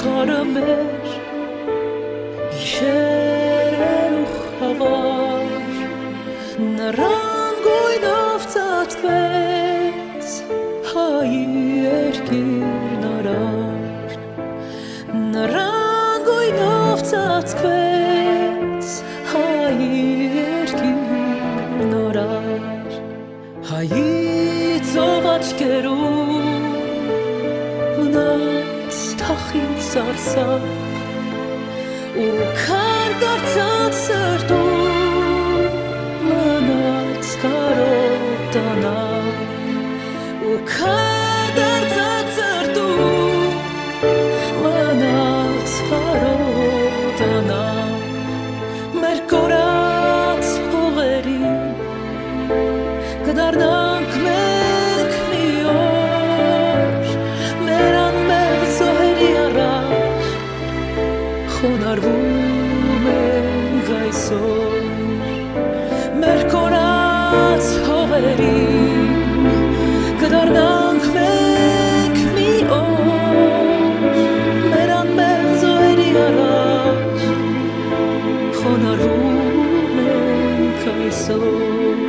աշխարհը մեր գիշեր ու խավար Նռան գույնով ծածկվեց Հայի երկիրն արար Նռան գույնով ծածկվեց Հայի երկիրն արար Հայի ծով աչքերում մնաց թախիծ սարսափ ու քար դարձած սրտում մնաց կարոտ անափ ու քար դարձած սրտում մնաց կարոտ անափ մեր կորած հողերին կդառնանք մենք մի օր մեր անմեղ զոհերի առաջ խոնարհում ենք այսօր մեր կորած հողերին կդառնանք մենք մի օր մեր անմեղ զոհերի առաջ խոնարհում ենք այսօր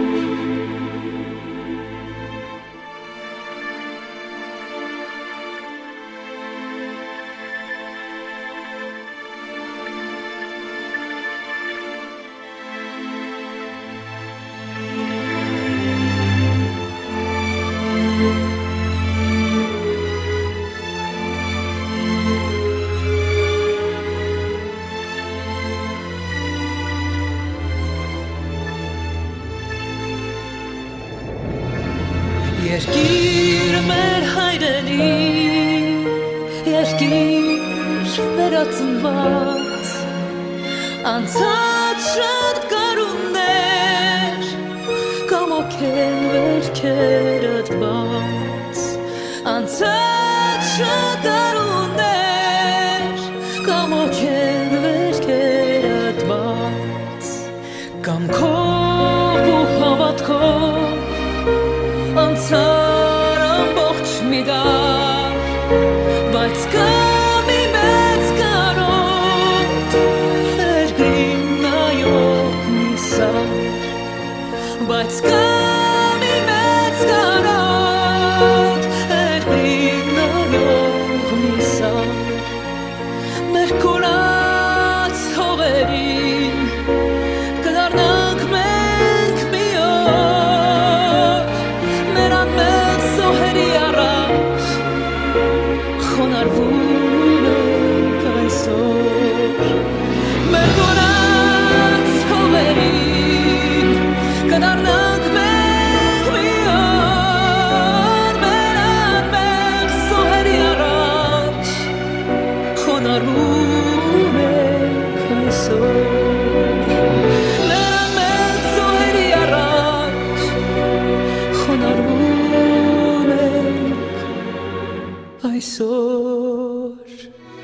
Երկիր մեր հայրենի, երկիր վերածնված, անցած շատ կարուններ, կամոք են վերքերդ բաց, անցած շատ կարուններ, կամոք են վերքերդ բաց, կամքով ու հավատքով, անցար ամբողջ մի դար, բայց կա մի մեծ կարոտ, երկրին նայող մի սար, բայց կա մի մեծ կարոտ, երկրին նայող մի սար, մեր կորած հողերին կդառնանք մենք մի օր խոնարհում ենք այսօր մեր կորած հողերին կդառնանք մենք մի օր մեր անմեղ զոհերի առաջ խոնարհում ենք այսօր մեր անմեղ զոհերի առաջ խոնարհում ենք այսօր